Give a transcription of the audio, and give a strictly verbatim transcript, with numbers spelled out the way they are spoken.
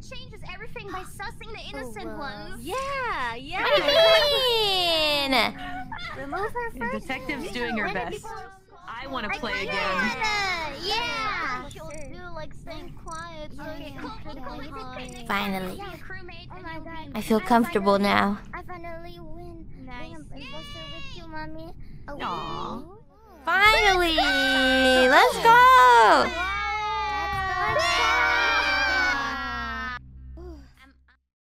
changes everything by sussing the innocent oh, wow. ones. Yeah, yeah. What do you mean? Remove her first. The detective's doing her best. I want to play again. Yeah. She'll do like staying quiet. Okay, cool, cool, cool. Finally. I feel comfortable now. I finally win. Nice. With you, mommy. Aww. Finally! Let's go!